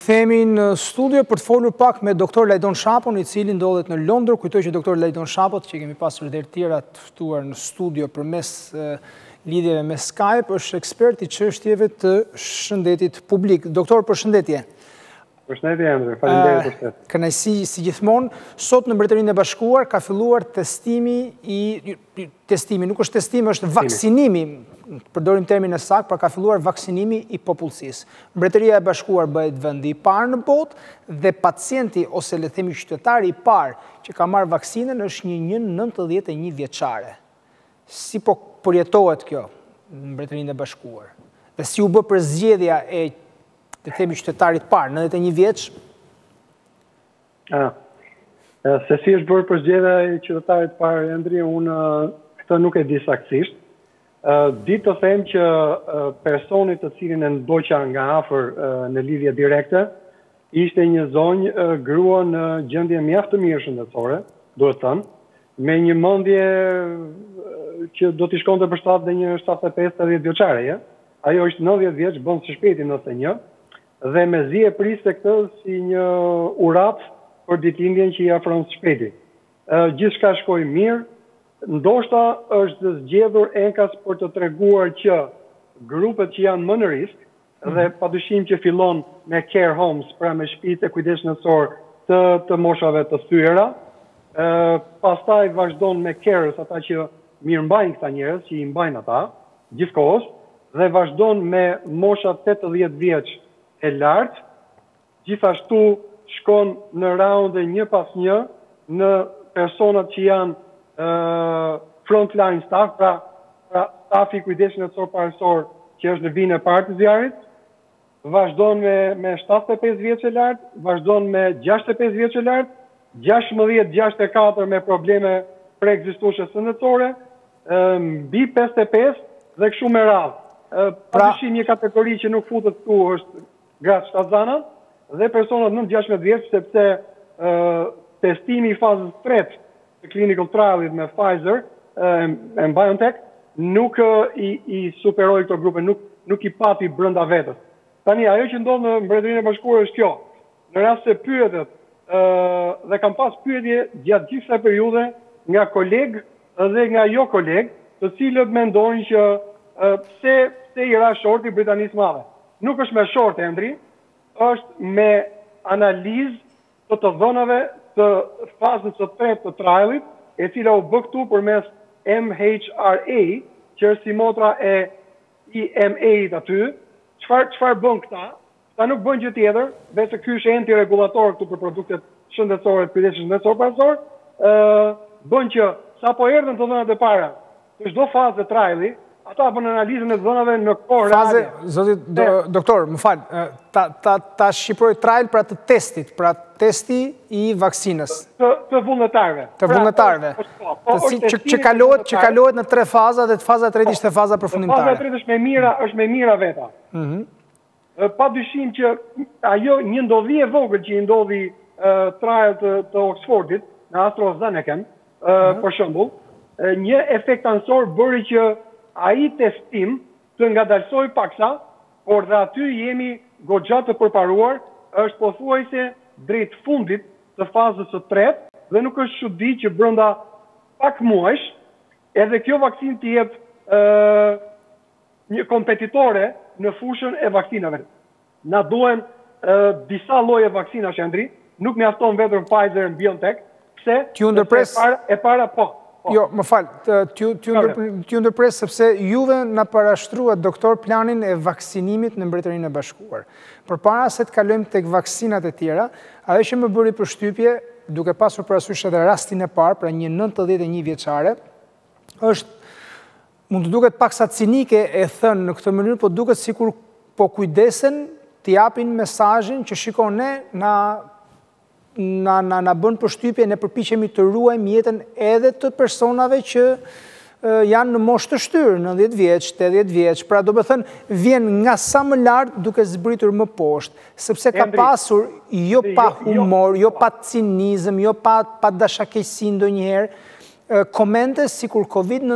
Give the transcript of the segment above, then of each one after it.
Kthehemi në studio për të folur pak me doktor Lajdon Shapon, i cili ndodhet në Londër. Kujtoj që doktor Lajdon Shapot, që kemi pasur dhe tjera të ftuar në studio përmes lidhjeve me Skype, është ekspert i çështjeve të shëndetit publik. Doktor, përshëndetje. Përshëndetje, Andrej, faleminderit për shëndet. Kënaqësi si gjithmonë. Sot në Mbretërinë e Bashkuar ka filluar testimi, nuk është testimi, është vaksinimi, përdorim termin e saktë, pra ka filluar vaksinimi i popullsisë. Mbretëria e Bashkuar bëhet vendi i parë në botë dhe pacienti ose le të themi qytetari i parë që ka marrë vaksinën është një 91 vjeçare. Si po përjetohet kjo në Mbretërinë e Bashkuar? Dhe si u bë përzgjedhja e të themi qytetarit parë, 91 vjeç? Se si është bërë përzgjedhja e qytetarit parë, Andri, unë këtë nuk e di saktësisht. Di të them që personit të cilin e ndoqa nga afër në lidhje direkte, ishte një zonjë grua në gjendje mjaft të mirë shëndetësore, duhet thënë, me një mendje që do t'i shkonte për shtatë dhe një 75-80 vjeçare. Ajo është 90 vjeç, bën së shpejti 91, dhe me zi e priste këtë si një urat për ditëlindjen që i afron së shpejti. Gjithçka shkoi mirë, ndoshta është zgjedhur enkas për të treguar që grupet që janë më në risk, dhe padyshim që fillon me care homes, pra me shtëpitë e kujdes shëndetësor të moshave të thyera, pastaj vazhdon me carers, ata që mirëmbajnë këta njerëz, që i mbajnë ata, gjithkohës, dhe vazhdon me mosha 80 vjeç e lartë, gjithashtu shkon në raunde një pas një në personat që janë frontline staff, pra stafi kujdes shëndetësor parësor që është në vinë e parë të zjarrit, vazhdon me 75 vjeç e lartë, vazhdon me 65 vjeç e lartë, 16-64 me probleme preekzistuese shëndetësore, mbi 55 dhe kështu me radhë. Padyshim një kategori që nuk futet këtu është gratë shtatzana dhe personat 9-16 vjeç, sepse testimi i fazës 3 të clinical trialit me Pfizer e BioNTech nuk i superoi këto grupe, nuk i pati brenda vetës. Tani, ajo që ndodh në Mbretërinë e Bashkuar është kjo. Në rast se pyetet dhe kam pas pyetje gjatë gjithë kësaj periudhe nga kolegë dhe nga jo kolegë, të cilët mendojnë që pse i ra shorti Britanisë Madhe. Nuk është me short, Andri, është me analizë të dhënave të fazës së tretë të trialit, e cila u bë këtu përmes MHRA, që është si motra e EMA-t aty. Çfarë bën këta? Këta nuk bën gjë tjetër, veçse ky është enti regulator këtu për produktet shëndetësore, kujdes shëndetësor parësor, bën që sapo erdhën të dhënat e para të çdo fazë të triali, ata bën analizën e dhënave në kohë reale. Zoti doktor, më fal, ta shqiproj trial pra të testit, pra testi i vaksinës. Të vullnetarëve. Të vullnetarëve. Që kalohet në 3 faza dhe faza e tretë ishte faza përfundimtare. Faza e tretë është me mira veta. Padyshim që ajo një ndodhi e vogël që i ndodhi trial të Oxfordit në AstraZeneca, për shembull, një efekt ansor bëri që ai testim të ngadalsoj paksa, por dhe aty jemi goxha të përparuar, është pothuajse drejt fundit të fazës së tretë dhe nuk është çudi që brenda pak muajsh edhe kjo vaksinë të jetë një kompetitore në fushën e vaksinave. Na duhen disa lloje vaksinash, Andri, nuk mjafton vetëm Pfizer e BioNTech, pse? E para po. Jo, më falë, t'ju ndërpres sepse juve në parashtruat doktor planin e vaksinimit në Mbretërinë e Bashkuar. Për para se të kalojmë tek vaksinat e tjera, ajo që më bëri përshtypje, duke pasur parasysh edhe rastin e parë, pra një 91 vjeçare, mund të duket paksa cinike e thënë në këtë mënyrë, po duket sikur po kujdesen të japin mesazhin që shikon ne na bën përshtypje, ne përpiqemi të ruajmë jetën edhe të personave që janë në moshë të shtyrë, 90 vjeç, 80 vjeç, pra do të thënë vjen nga sa më lart duke zbritur më poshtë, sepse ka pasur jo pa humor, jo pa cinizëm, jo pa dashakeqësi ndonjëherë, komente sikur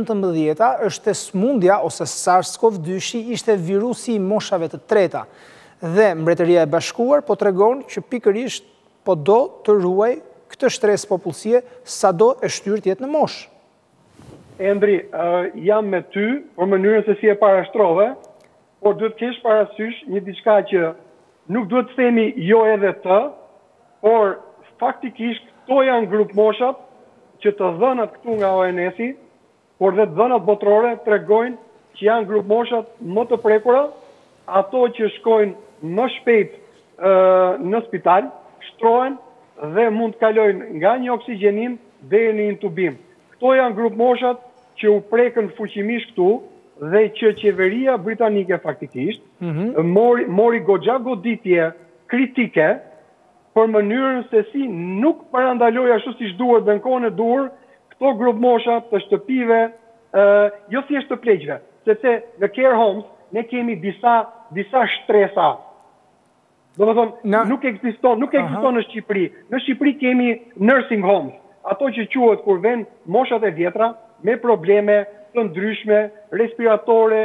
Covid-19 është smundja ose SARS-CoV-2 ishte virusi i moshave të treta. Dhe Mbretëria e Bashkuar po tregon që pikërisht po do të ruaj këtë shtresë popullsie sado e shtyrë të jetë në moshë. Endri, jam me ty për mënyrën se si e parashtrove, por duhet kesh parasysh një diçka që nuk duhet të themi jo edhe të, por faktikisht këto janë grup moshat që të dhënat këtu nga ONS-i, por dhe të dhënat botërore tregojnë që janë grup moshat më të prekura, ato që shkojnë më shpejt në spital, shtrohen dhe mund të kalojnë nga një oksigjenim deri në intubim. Këto janë grup moshat që u prekën fuqimisht këtu dhe që qeveria britanike faktikisht mori goxha goditje kritike për mënyrën se si nuk parandaloi ashtu siç duhet dhe në kohën e duhur këto grup mosha të shtëpive, jo thjesht të pleqve, sepse në care homes ne kemi disa shtresa. Domethënë nuk ekziston në Shqipëri. Në Shqipëri kemi nursing homes, ato që quhet kur vjen moshat e vjetra me probleme të ndryshme, respiratore,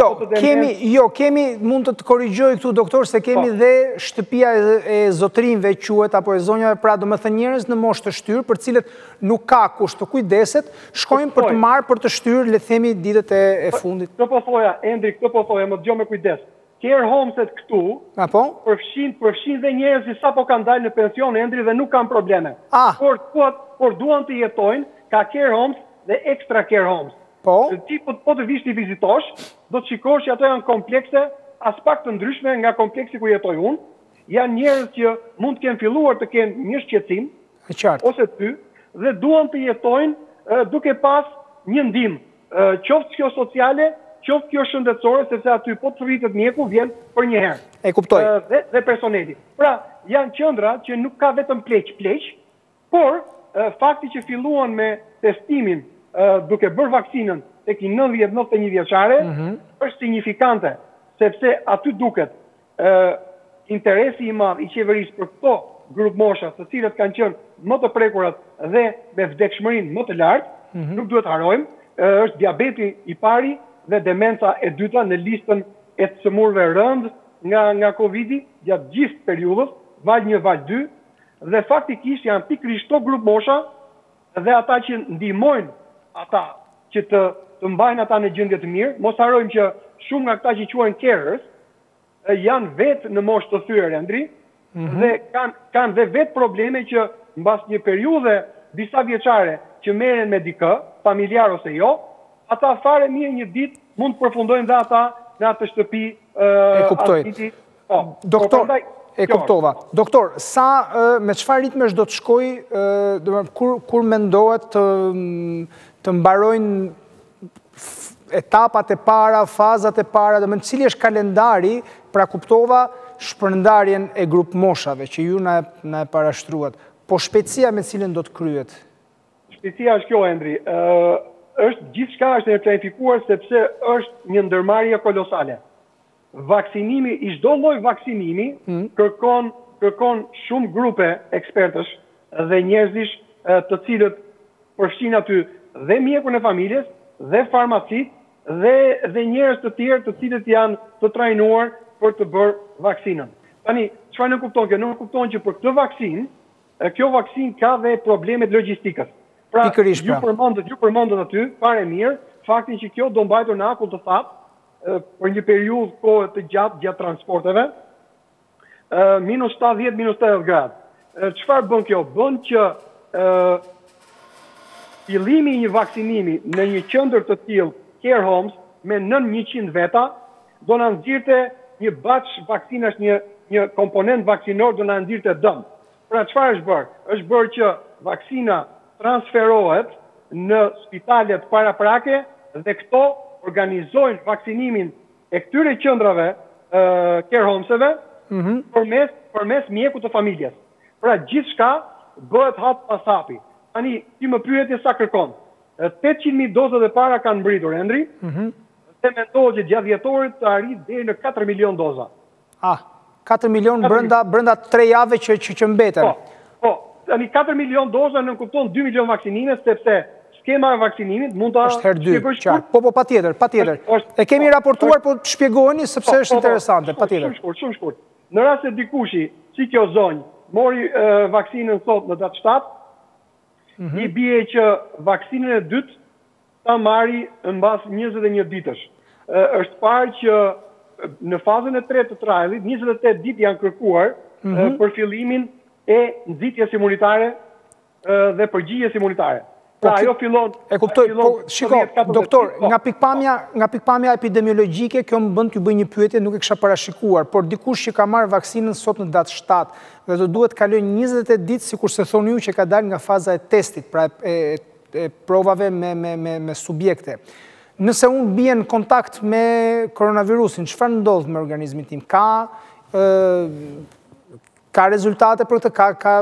kemi, mund të korrigjoj këtu doktor, se kemi dhe shtëpia e zotrinve quhet, apo e zonjave, pra do më thënë njerëz në moshë të shtyrë, për cilët nuk ka kusht të kujdeset, shkojnë për të marrë për të shtyrë, le të themi ditët e fundit. Këtë po thoja, Endri, këtë po thoja, më dëgjoj me kujdes. Care homeset këtu, përfshin dhe njerëz që sapo kanë dalë në pension, Endri, dhe nuk kanë probleme. Por duan të jetojnë ka care homes dhe extra care homes. Ti po të vish të vizitosh, do të shikosh që ato janë komplekse, as pak të ndryshme nga kompleksi ku jetoj unë. Janë njerëz që mund të kenë filluar të kenë një shqetësim, ose ty, dhe duan të jetojnë duke pas një ndihmë, qoftë kjo sociale, qoftë kjo shëndetësore, sepse aty po të rritet mjeku vjen për një herë. E kuptoj. Dhe personeli. Pra, janë qendra që nuk ka vetëm pleq, por fakti që filluan me testimin duke bërë vaksinën tek 90-91 vjeçare është signifikante, sepse aty duket interesi i madh i qeverisë për këto grup mosha, të cilët kanë qenë më të prekurat dhe me vdekshmërinë më të lartë, nuk duhet harojmë, është diabeti i pari dhe demenca e dyta në listën e të sëmurëve rënd nga Covidi gjatë gjithë periudhës, val 1, val 2, dhe faktikisht janë pikërisht këto grup mosha dhe ata që ndihmojnë ata që të mbajnë ata në gjendje të mirë. Mos harojmë që shumë nga këta që quhen carers janë vetë në moshë të thyer, Endri, dhe kanë dhe vetë probleme që mbas një periudhe disa vjeçare që merren me dikë, familjar ose jo, ata fare mirë një ditë mund të përfundojnë dhe ata në atë shtëpi. E kuptoj. Doktor, e kuptova. Doktor, me çfarë ritmesh do të shkojë, kur mendohet të mbarojnë etapat e para, fazat e para, dhe cili është kalendari, pra kuptova shpërndarjen e grup moshave, që ju na e parashtruat, po shpejtësia me cilën do të kryet? Shpejtësia është kjo, Endri. Gjithçka është e planifikuar sepse është një ndërmarrje kolosale. Vaksinimi, i çdo lloj vaksinimi, kërkon shumë grupe ekspertësh dhe njerëzish të cilët përfshin aty dhe mjekun e familjes, dhe farmacit, dhe njerëz të tjerë të cilët janë të trajnuar për të bërë vaksinën. Tani, çfarë nuk kupton kjo? Nuk kupton që për këtë vaksinë, kjo vaksinë ka dhe problemet logjistikës. Pra, ju përmendët aty, fare mirë, faktin që kjo do mbajtur në akull të thatë për një periudhë kohë të gjatë transporteve, minus 70, minus 80 gradë. Çfarë bën kjo? Bën që fillimi i një vaksinimi në një qendër të tillë, care homes, me 900 veta, do na nxirrte një batch vaksinash, një komponent vaksinor do na nxirrte dëm. Pra çfarë është bërë? Është bërë që vaksina transferohet në spitalet paraprake dhe këto organizojnë vaksinimin e këtyre qendrave care homeseve përmes mjekut të familjes. Pra gjithçka bëhet hap pas hapi. Tani, ti më pyetje sa kërkon. 800.000 dozat e para kanë mbritur, Endri, dhe mendohet që gjatë vjetorit të arrit deri në 4 milion doza. 4 milion brenda 3 jave që mbeten. Po, tani 4 milion doza në kupton 2 milion vaksinime, sepse skema e vaksinimit mund ta është herë dy, shpjegoj qartë. Po, patjetër. E kemi raportuar, po shpjegojeni sepse është interesante, patjetër. Shumë shkurt. Në rast se dikushi, si kjo zonjë, mori vaksinën sot në datë 7, i bie që vaksinën e dytë ta marri në mbas 21 ditësh. Është parë që në fazën e tretë të trialit, 28 ditë janë kërkuar për fillimin e nxitjes imunitare dhe përgjigjes imunitare. Pra ajo fillon... E kuptoj, shiko, doktor, nga pikpamja epidemiologjike, kjo më bënd t'ju bëj një pyetje, nuk e kisha parashikuar, por dikush që ka marrë vaksinën sot në datë 7, dhe do duhet kaloj 28 ditë, sikur se thoni ju që ka dalë nga faza e testit, pra e provave me subjekte. Nëse unë bie në kontakt me koronavirusin, çfarë ndodh me organizmin tim? Ka rezultate për këtë,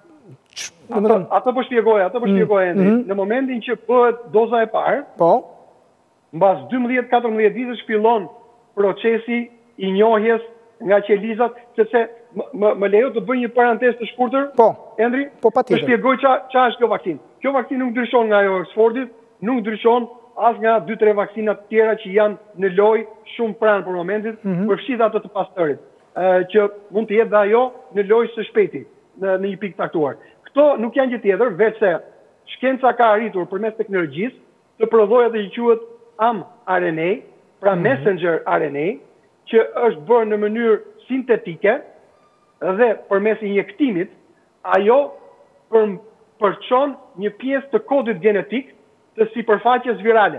Ato po shpjegoj, Endri. Në momentin që bëhet doza e parë, mbas 12-14 ditësh fillon procesi i njohjes nga qelizat, sepse më lejo të bëj një parantezë të shkurtër, Endri, të shpjegoj çfarë është kjo vaksinë. Kjo vaksinë nuk ndryshon nga ajo e Oxfordit, nuk ndryshon as nga 2-3 vaksinat tjera që janë në lojë shumë pranë për momentin, përfshirë ato të Pasteurit, që mund të jetë dhe ajo në lojë së shpejti në një pikë caktuar. Këto nuk janë gjë tjetër, veç se shkenca ka arritur përmes teknologjisë të prodhojë atë që quhet mRNA, pra messenger RNA, që është bërë në mënyrë sintetike dhe përmes injektimit, ajo përçon një pjesë të kodit genetik të sipërfaqes virale.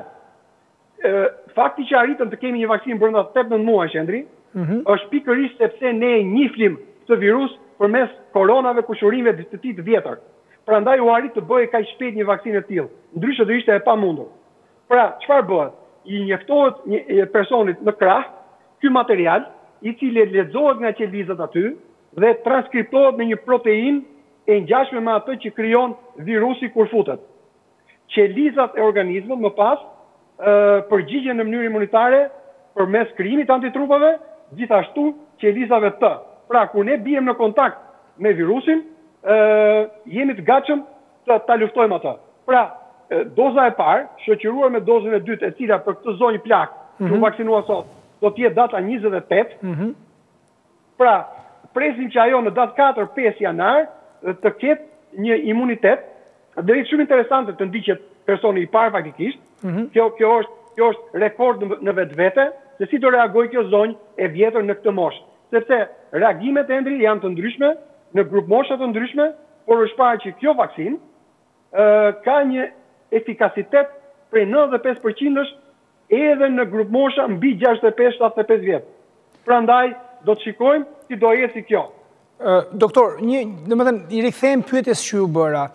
Fakti që arritëm të kemi një vaksinë brenda 18 muajsh, Endri, është pikërisht sepse ne njihnim këtë virus përmes koronave kushërimeve të tij të vjetër. Prandaj u arrit të bëhej kaq shpejt një vaksinë e tillë. Ndryshe do ishte e pamundur. Pra, çfarë bëhet? I injektohet një personit në krah ky material, i cili lexohet nga qelizat aty dhe transkriptohet në një proteinë e ngjashme me atë që krijon virusi kur futet. Qelizat e organizmit më pas përgjigjen në mënyrë imunitare përmes krijimit të antitrupave, gjithashtu qelizave T. Pra, kur ne bijem në kontakt me virusin, jemi të gatshëm ta luftojmë atë. Pra, doza e parë, shoqëruar me dozën e dytë, e cila për këtë zonjë plak, që u vaksinua sot, do të jetë data 28. Pra, presim që ajo në datë 4-5 janar të ketë një imunitet, dhe është shumë interesante të ndiqet personi i parë faktikisht. Kjo është rekord në vetvete, se si do reagoj kjo zonjë e vjetër në këtë moshë. Sepse reagimet e Endri janë të ndryshme, në grup mosha të ndryshme, por është parë që kjo vaksinë ka një efikasitet prej 95% edhe në grup mosha mbi 65-75 vjetë. Prandaj, do të shikojmë si do eci kjo. Doktor, i rikthejmë pyetjes që ju bëra.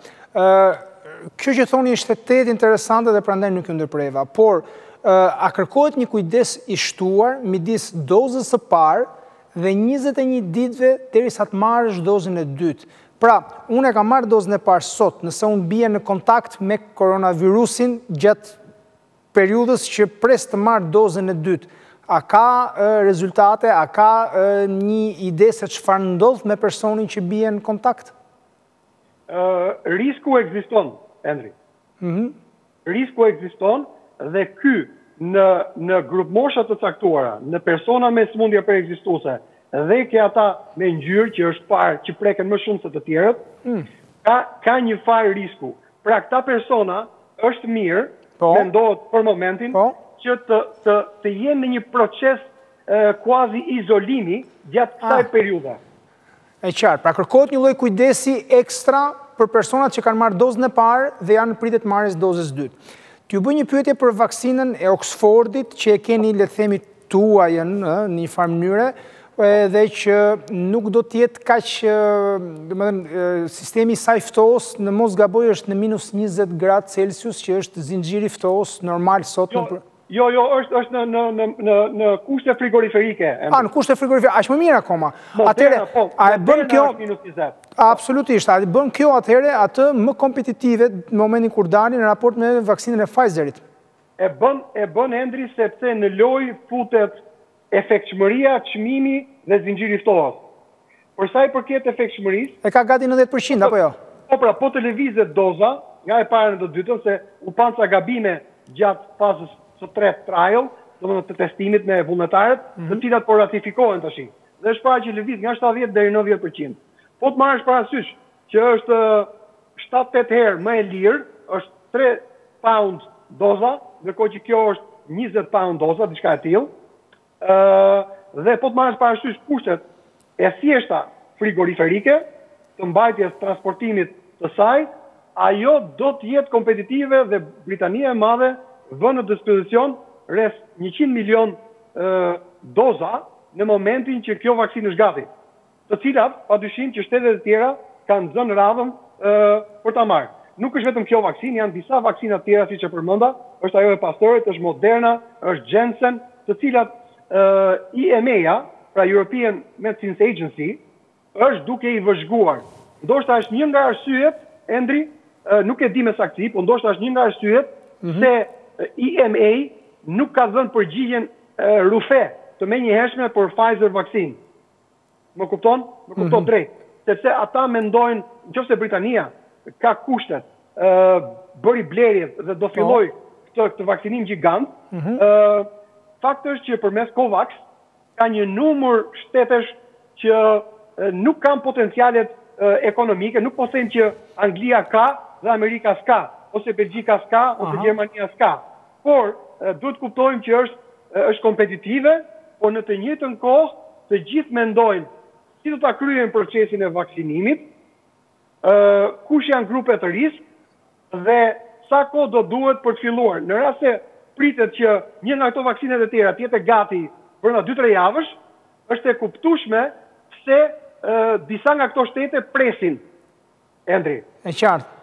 Kjo që thoni është tetë interesante dhe prandaj nuk ju ndërpreva, por a kërkohet një kujdes i shtuar midis dozës së parë dhe 21 ditëve derisa të marrësh dozën e dytë. Pra, unë e kam marrë dozën e parë sot, nëse unë bie në kontakt me koronavirusin gjatë periudhës që pres të marrë dozën e dytë. A ka rezultate, a ka një ide se çfarë ndodh me personin që bie në kontakt? Risku ekziston, Endri. Risku ekziston dhe ky në grup mosha të caktuara, në persona me sëmundje preekzistuese dhe ke ata me ngjyrë që është parë që preken më shumë se të tjerët, ka një farë risku. Pra këta persona është mirë, mendohet për momentin, që të jenë në një proces kuazi izolimi gjatë kësaj periudhe. E qartë, pra kërkohet një lloj kujdesi ekstra për personat që kanë marrë dozën e parë dhe janë në pritje të marrjes dozës dytë. T'ju bëj një pyetje për vaksinën e Oxfordit që e keni le të themi tuajën në një farë mënyre dhe që nuk do të jetë kaq, domethënë sistemi i saj ftohës në mos gaboj është në -20 gradë Celsius, që është zinxhiri i ftohës normal sot në Jo, është në kushte frigoriferike. Në kushte frigoriferike, aq më mirë akoma. Atëherë, a e bën kjo? Absolutisht, a e bën kjo atëherë atë më kompetitive në momentin kur dalin në raport me vaksinën e Pfizerit? E bën Endri sepse në lojë futet efektshmëria, çmimi dhe zinxhiri i ftohës. Për sa i përket efektshmërisë, e ka gati 90% apo jo? Po pra, po të lëvizet doza, nga e parën dhe dytën, se u panë ca gabime gjatë fazës së tretë trial, domethënë të testimit me vullnetarët, të cilat po ratifikohen tash. Dhe është para që lëviz nga 70 deri 90%. Po të marrësh parasysh që është 7-8 herë më e lirë, është 3 pound doza, ndërkohë që kjo është 20 pound doza, diçka e tillë. Dhe po të marrësh parasysh kushtet e thjeshta frigoriferike, të mbajtjes transportimit të saj, ajo do të jetë kompetitive dhe Britania e Madhe vën në dispozicion rreth 100 milion doza në momentin që kjo vaksinë është gati, të cilat padyshim që shtetet e tjera kanë zënë radhën për ta marrë. Nuk është vetëm kjo vaksinë, janë disa vaksina të tjera siç e përmenda, është ajo e Pasteurit, është Moderna, është Janssen, të cilat EMA-ja, pra European Medicines Agency, është duke i vëzhguar. Ndoshta është një nga arsyet, Endri, nuk e di me saktësi, por ndoshta është një nga arsyet se EMA nuk ka dhënë përgjigjen rufe të menjëhershme për Pfizer vaksinë. Më kupton? Më kupton drejt. Sepse ata mendojnë, nëse Britania ka kushtet, bëri blerjet dhe do filloj këtë vaksinim gjigant, fakti është që përmes COVAX ka një numër shtetesh që nuk kanë potencialet ekonomike, nuk po them që Anglia ka dhe Amerika s'ka, ose Belgjika s'ka, ose Gjermania s'ka. Por duhet kuptojmë që është kompetitive, por në të njëjtën kohë të gjithë mendojnë si do ta kryejnë procesin e vaksinimit, kush janë grupet të risk dhe sa kohë do duhet për të filluar. Në rast se pritet që një nga këto vaksinet e tjera të jetë gati brenda 2-3 javësh, është e kuptueshme se disa nga këto shtete presin. Endri. E qartë.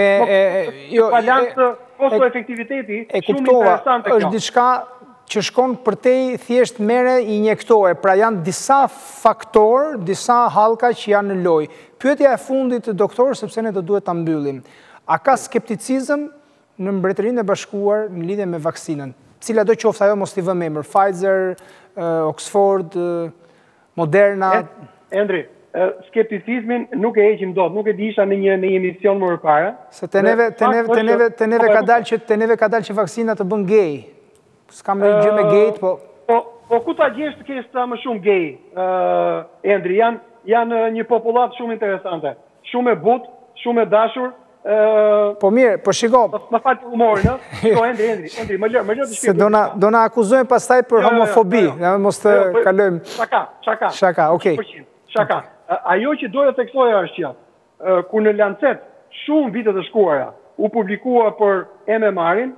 Balancë kosto-efektiviteti shumë interesante kjo. Është diçka që shkon përtej thjesht mere injektore, pra janë disa faktorë, disa hallka që janë në lojë. Pyetja e fundit, doktor, sepse ne do duhet ta mbyllim. A ka skepticizëm në Mbretërinë e Bashkuar në lidhje me vaksinën? Cila do qoftë ajo, mos t'i vëmë emër, Pfizer, Oxford, Moderna? Endri, skepticizmin nuk e heqim dot, nuk e di isha në një emision më përpara. Se te neve ka dalë që vaksina të bën gay. S'kam në gjë me gejt, po... Po ku ta gjesh të kesh sa më shumë gej, Endri, janë një popullat shumë interesante, shumë e butë, shumë e dashur. Po mirë, po shiko... Më falë të humorin, po Endri, më lërë të shpjeguar. Se do na akuzojnë pastaj për homofobi, mos të kalojmë... Shaka, okej. Shaka. Ajo që doja të teksoja është që, kur në Lancet, shumë vitet e shkuara, u publikua për MMR-in,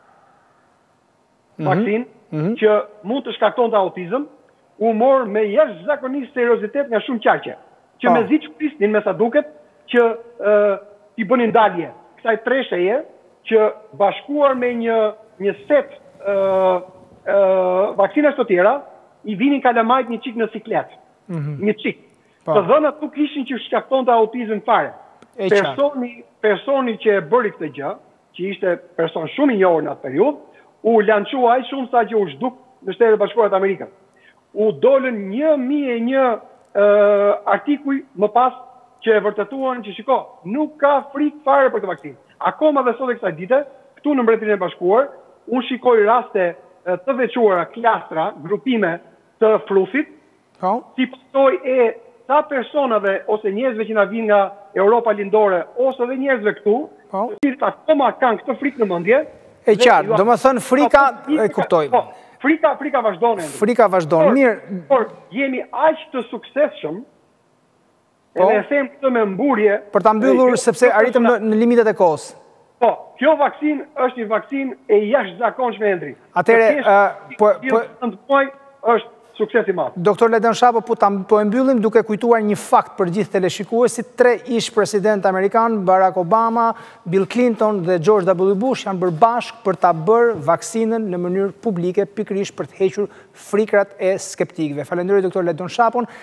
vaksinë që mund të shkakton të autizëm, u morë me jashtëzakonisht seriozitet nga shumë qarqe, që me zi që prisnin me sa duket, që t'i bënin dalje kësaj tresheje, që bashkuar me një set vaksinash të tjera, i vinin kalamajt një qik në siklet. Një qik. Të dhënat nuk ishin që shkakton të autizëm fare. Personi që e bëri këtë gjë, që ishte person shumë i njohur në atë periudhë, u lançua aq shumë sa që u zhduk në Shtetet e Bashkuara të Amerikës. U dolën 1001 artikuj më pas që e vërtetuan që shiko, nuk ka frikë fare për këtë vaksinë. Akoma dhe sot e kësaj dite, këtu në Mbretërinë e Bashkuar, unë shikoj raste të veçuara, klastra, grupime të flusit, si pasojë e sa personave ose njerëzve që na vinë nga Europa lindore ose dhe njerëzve këtu, të cilët akoma kanë këtë frikë në mendje. E qartë, do më thënë frika, e kuptoj. Frika vazhdojnë. Frika vazhdojnë, mirë. Por jemi aq të suksesshëm, edhe e them këtë me mburje... Për ta mbyllur, sepse arritëm në limitet e kohës. Po, kjo vaksinë është një vaksinë e jashtëzakonshme, Endri. Atëre, është sukses i madh. Doktor Ledon Shapo, po e mbyllim duke kujtuar një fakt për gjithë teleshikuesit. 3 ish president amerikan, Barack Obama, Bill Clinton dhe George W. Bush janë bërë bashkë për ta bërë vaksinën në mënyrë publike, pikërisht për të hequr frikrat e skeptikëve. Falenderoj doktor Ledon Shapon.